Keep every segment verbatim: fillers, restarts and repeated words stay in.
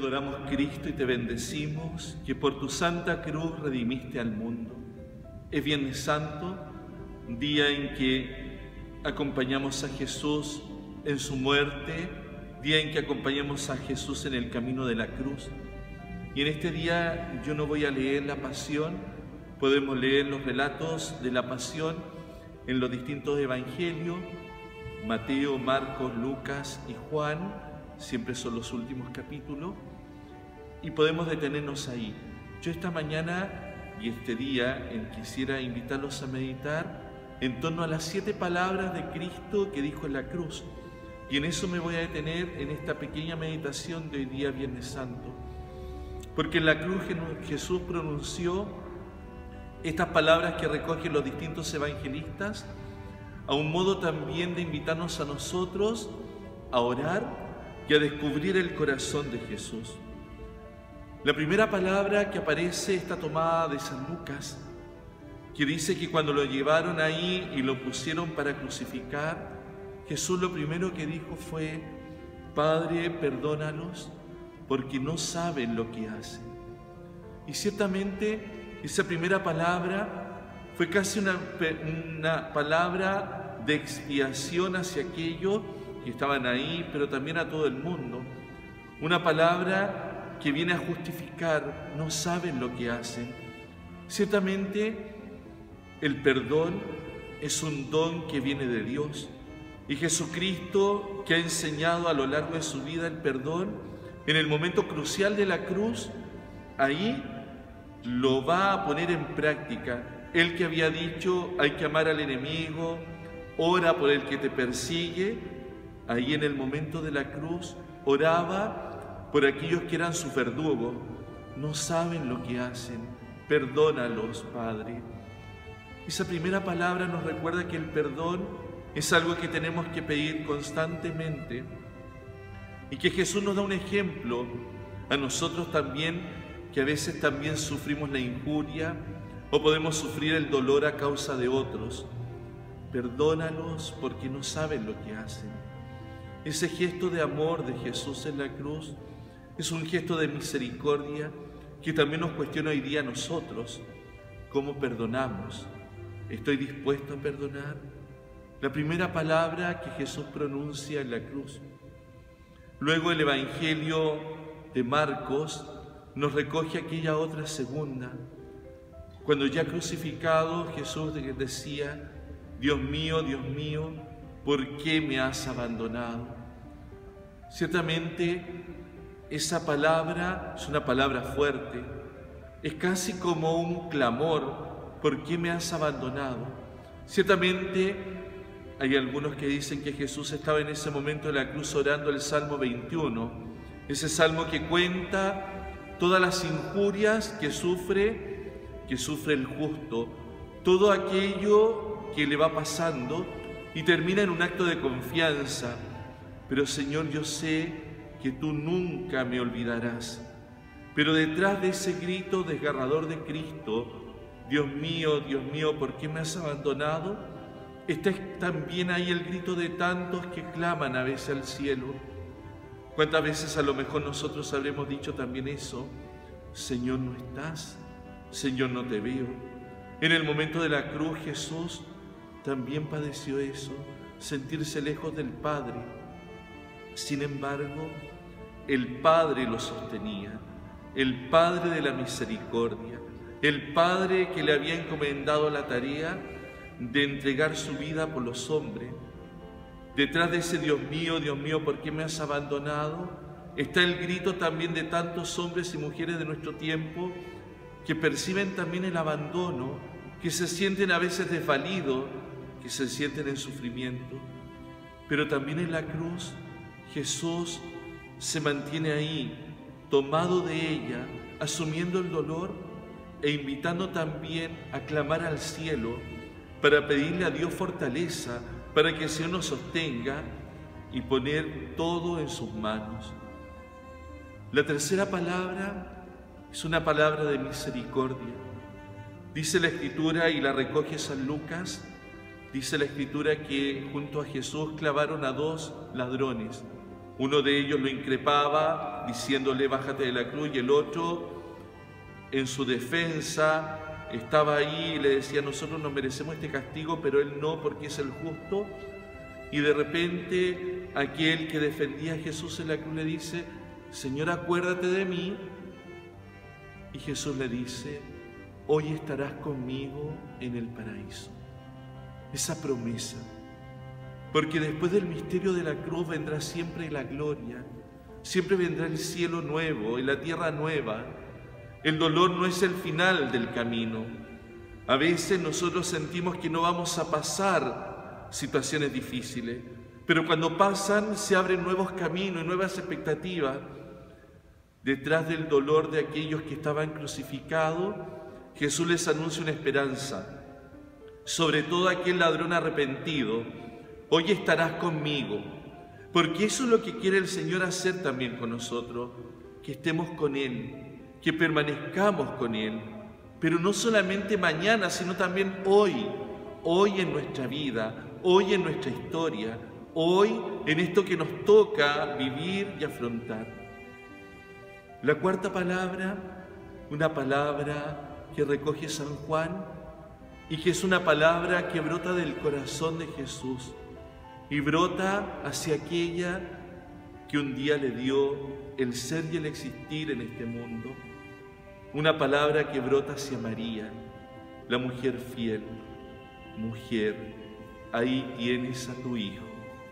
adoramos, Cristo, y te bendecimos, que por tu santa cruz redimiste al mundo. Es Viernes Santo, día en que acompañamos a Jesús en su muerte, día en que acompañamos a Jesús en el camino de la cruz. Y en este día yo no voy a leer la pasión, podemos leer los relatos de la pasión en los distintos evangelios, Mateo, Marcos, Lucas y Juan, siempre son los últimos capítulos, y podemos detenernos ahí. Yo esta mañana y este día en quisiera invitarlos a meditar en torno a las siete palabras de Cristo que dijo en la cruz, y en eso me voy a detener en esta pequeña meditación de hoy día Viernes Santo, porque en la cruz Jesús pronunció estas palabras que recogen los distintos evangelistas, a un modo también de invitarnos a nosotros a orar y a descubrir el corazón de Jesús. La primera palabra que aparece está tomada de San Lucas, que dice que cuando lo llevaron ahí y lo pusieron para crucificar, Jesús lo primero que dijo fue: Padre, perdónalos, porque no saben lo que hacen. Y ciertamente esa primera palabra fue casi una, una palabra de expiación hacia aquellos que estaban ahí, pero también a todo el mundo. Una palabra que viene a justificar, no saben lo que hacen. Ciertamente el perdón es un don que viene de Dios, y Jesucristo, que ha enseñado a lo largo de su vida el perdón, en el momento crucial de la cruz, ahí lo va a poner en práctica. Él que había dicho: hay que amar al enemigo, ora por el que te persigue, ahí en el momento de la cruz oraba por aquellos que eran sus verdugos. No saben lo que hacen, perdónalos, Padre. Esa primera palabra nos recuerda que el perdón es algo que tenemos que pedir constantemente, y que Jesús nos da un ejemplo a nosotros también, que a veces también sufrimos la injuria o podemos sufrir el dolor a causa de otros. Perdónalos porque no saben lo que hacen. Ese gesto de amor de Jesús en la cruz es un gesto de misericordia que también nos cuestiona hoy día a nosotros. ¿Cómo perdonamos? ¿Estoy dispuesto a perdonar? La primera palabra que Jesús pronuncia en la cruz. Luego el Evangelio de Marcos nos recoge aquella otra segunda, cuando ya crucificado Jesús decía: Dios mío, Dios mío, ¿por qué me has abandonado? Ciertamente esa palabra es una palabra fuerte, es casi como un clamor: ¿por qué me has abandonado? Ciertamente hay algunos que dicen que Jesús estaba en ese momento de la cruz orando el Salmo veintiuno, ese salmo que cuenta todas las injurias que sufre, que sufre el justo, todo aquello que le va pasando, y termina en un acto de confianza. Pero Señor, yo sé que tú nunca me olvidarás. Pero detrás de ese grito desgarrador de Cristo, Dios mío, Dios mío, ¿por qué me has abandonado?, está también ahí el grito de tantos que claman a veces al cielo. ¿Cuántas veces a lo mejor nosotros habremos dicho también eso? Señor, no estás, Señor, no te veo. En el momento de la cruz Jesús también padeció eso, sentirse lejos del Padre. Sin embargo, el Padre lo sostenía, el Padre de la misericordia, el Padre que le había encomendado la tarea de entregar su vida por los hombres. Detrás de ese Dios mío, Dios mío, ¿por qué me has abandonado?, está el grito también de tantos hombres y mujeres de nuestro tiempo que perciben también el abandono, que se sienten a veces desvalidos, que se sienten en sufrimiento. Pero también en la cruz Jesús se mantiene ahí, tomado de ella, asumiendo el dolor e invitando también a clamar al cielo para pedirle a Dios fortaleza, para que el Señor nos sostenga y poner todo en sus manos. La tercera palabra es una palabra de misericordia. Dice la Escritura, y la recoge San Lucas, dice la Escritura que junto a Jesús clavaron a dos ladrones, Uno de ellos lo increpaba diciéndole bájate de la cruz, y el otro en su defensa estaba ahí y le decía nosotros nos merecemos este castigo, pero él no, porque es el justo. Y de repente aquel que defendía a Jesús en la cruz le dice, Señor, acuérdate de mí. Y Jesús le dice, hoy estarás conmigo en el paraíso. Esa promesa, porque después del misterio de la cruz vendrá siempre la gloria, siempre vendrá el cielo nuevo y la tierra nueva. El dolor no es el final del camino. A veces nosotros sentimos que no vamos a pasar situaciones difíciles, pero cuando pasan se abren nuevos caminos y nuevas expectativas. Detrás del dolor de aquellos que estaban crucificados, Jesús les anuncia una esperanza. Sobre todo aquel ladrón arrepentido, hoy estarás conmigo, porque eso es lo que quiere el Señor hacer también con nosotros, que estemos con Él, que permanezcamos con Él, pero no solamente mañana, sino también hoy, hoy en nuestra vida, hoy en nuestra historia, hoy en esto que nos toca vivir y afrontar. La cuarta palabra, una palabra que recoge San Juan y que es una palabra que brota del corazón de Jesús y brota hacia aquella que un día le dio el ser y el existir en este mundo. Una palabra que brota hacia María, la mujer fiel. Mujer, ahí tienes a tu hijo.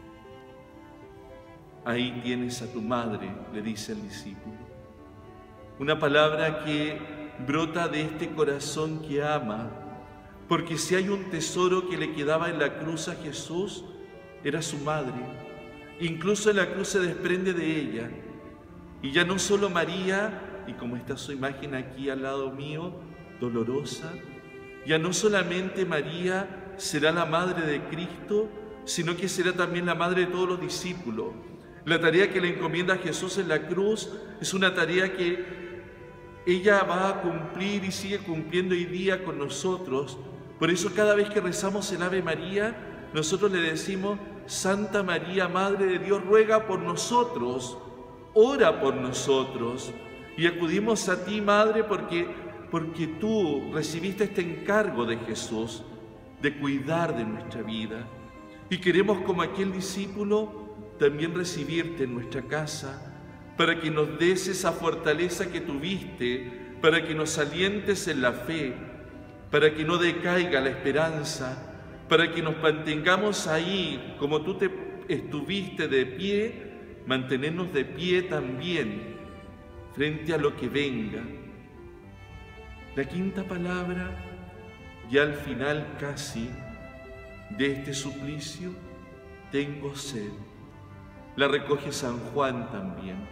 Ahí tienes a tu madre, le dice el discípulo. Una palabra que brota de este corazón que ama, porque si hay un tesoro que le quedaba en la cruz a Jesús, era su madre. Incluso en la cruz se desprende de ella. Y ya no solo María, y como está su imagen aquí al lado mío, dolorosa, ya no solamente María será la madre de Cristo, sino que será también la madre de todos los discípulos. La tarea que le encomienda a Jesús en la cruz es una tarea que ella va a cumplir y sigue cumpliendo hoy día con nosotros. Por eso cada vez que rezamos el Ave María, nosotros le decimos, Santa María, Madre de Dios, ruega por nosotros, ora por nosotros. Y acudimos a ti, Madre, porque, porque tú recibiste este encargo de Jesús, de cuidar de nuestra vida. Y queremos, como aquel discípulo, también recibirte en nuestra casa, para que nos des esa fortaleza que tuviste, para que nos alientes en la fe, para que no decaiga la esperanza, para que nos mantengamos ahí, como tú te estuviste de pie, mantenernos de pie también, frente a lo que venga. La quinta palabra, ya al final casi de este suplicio, tengo sed. La recoge San Juan también.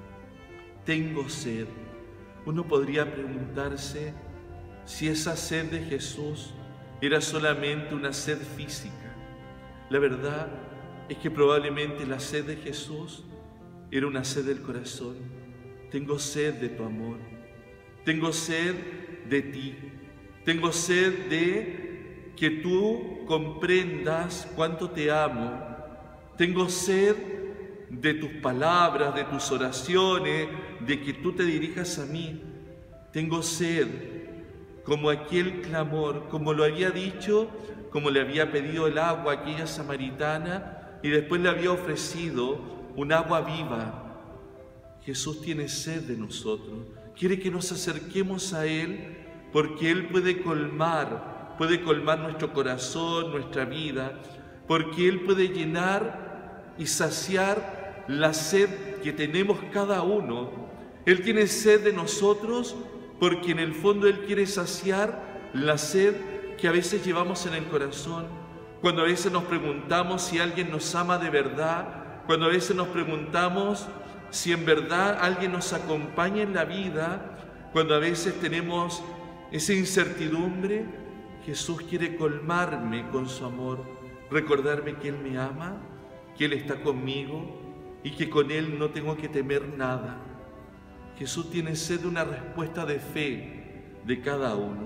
Tengo sed. Uno podría preguntarse si esa sed de Jesús era solamente una sed física. La verdad es que probablemente la sed de Jesús era una sed del corazón. Tengo sed de tu amor. Tengo sed de ti. Tengo sed de que tú comprendas cuánto te amo. Tengo sed de tus palabras, de tus oraciones, de que tú te dirijas a mí. Tengo sed, como aquel clamor, como lo había dicho, como le había pedido el agua a aquella samaritana y después le había ofrecido un agua viva. Jesús tiene sed de nosotros, quiere que nos acerquemos a Él, porque Él puede colmar, puede colmar nuestro corazón, nuestra vida, porque Él puede llenar y saciar la sed que tenemos cada uno. Él tiene sed de nosotros porque en el fondo Él quiere saciar la sed que a veces llevamos en el corazón, cuando a veces nos preguntamos si alguien nos ama de verdad, cuando a veces nos preguntamos si en verdad alguien nos acompaña en la vida, cuando a veces tenemos esa incertidumbre. Jesús quiere colmarme con su amor, recordarme que Él me ama, que Él está conmigo y que con Él no tengo que temer nada. Jesús tiene sed de una respuesta de fe de cada uno.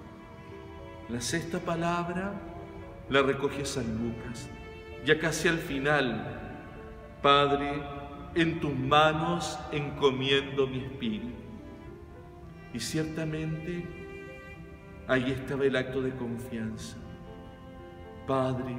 La sexta palabra la recoge San Lucas, ya casi al final. Padre, en tus manos encomiendo mi espíritu. Y ciertamente ahí estaba el acto de confianza. Padre,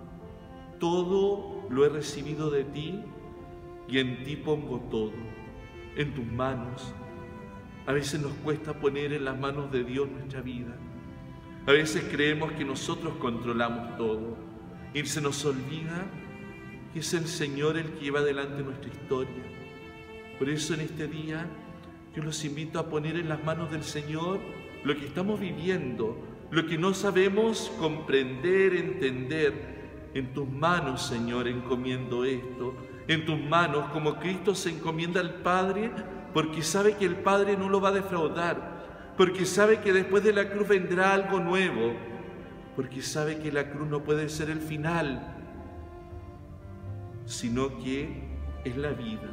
todo lo he recibido de ti y en ti pongo todo, en tus manos. A veces nos cuesta poner en las manos de Dios nuestra vida. A veces creemos que nosotros controlamos todo y se nos olvida que es el Señor el que lleva adelante nuestra historia. Por eso en este día yo los invito a poner en las manos del Señor lo que estamos viviendo, lo que no sabemos comprender, entender. En tus manos, Señor, encomiendo esto. En tus manos, como Cristo se encomienda al Padre, porque sabe que el Padre no lo va a defraudar, porque sabe que después de la cruz vendrá algo nuevo, porque sabe que la cruz no puede ser el final, sino que es la vida.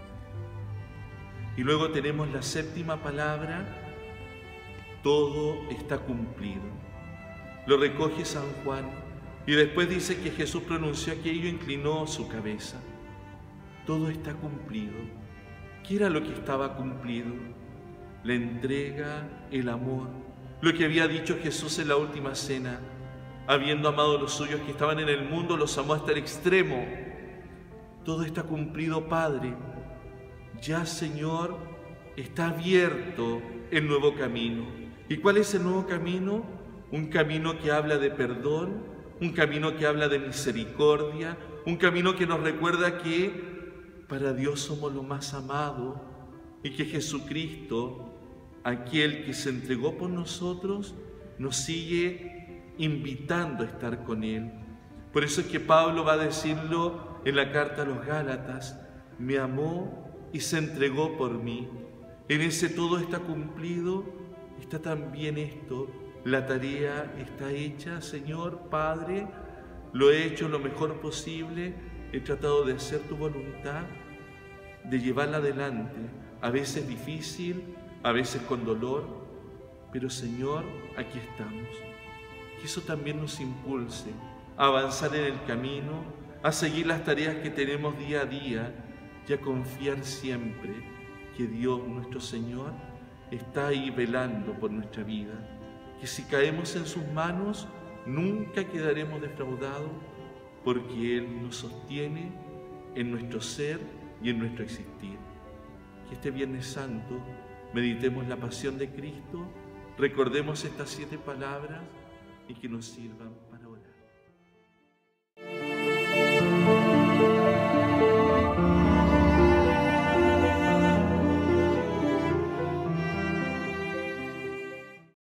Y luego tenemos la séptima palabra: todo está cumplido. Lo recoge San Juan y después dice que Jesús pronunció aquello e inclinó su cabeza. Todo está cumplido. ¿Qué era lo que estaba cumplido? La entrega, el amor, lo que había dicho Jesús en la última cena. Habiendo amado a los suyos que estaban en el mundo, los amó hasta el extremo. Todo está cumplido, Padre. Ya, Señor, está abierto el nuevo camino. ¿Y cuál es el nuevo camino? Un camino que habla de perdón, un camino que habla de misericordia, un camino que nos recuerda que para Dios somos lo más amado y que Jesucristo, aquel que se entregó por nosotros, nos sigue invitando a estar con Él. Por eso es que Pablo va a decirlo en la carta a los Gálatas: me amó y se entregó por mí. En ese todo está cumplido, está también esto: la tarea está hecha, Señor, Padre, lo he hecho lo mejor posible, he tratado de hacer tu voluntad, de llevarla adelante, a veces difícil, a veces con dolor, pero Señor, aquí estamos. Que eso también nos impulse a avanzar en el camino, a seguir las tareas que tenemos día a día y a confiar siempre que Dios, nuestro Señor, está ahí velando por nuestra vida. Que si caemos en sus manos, nunca quedaremos defraudados, porque Él nos sostiene en nuestro ser y en nuestro existir. Que este Viernes Santo meditemos la pasión de Cristo, recordemos estas siete palabras y que nos sirvan para